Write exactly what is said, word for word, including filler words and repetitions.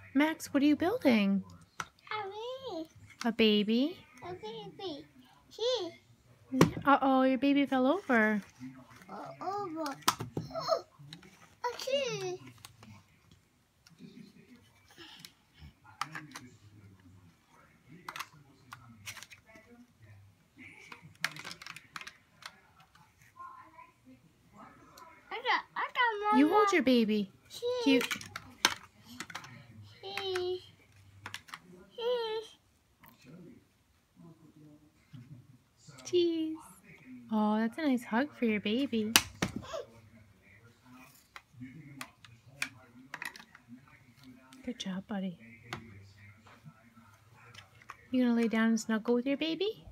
Max, what are you building? A A baby? A baby. Here. Uh-oh, your baby fell over. Oh, over. Oh, a tree. I got, I got You Mama. hold your baby. Here. Cute. Here. Here. Jeez. Oh, that's a nice hug for your baby. Good job, buddy. You gonna lay down and snuggle with your baby?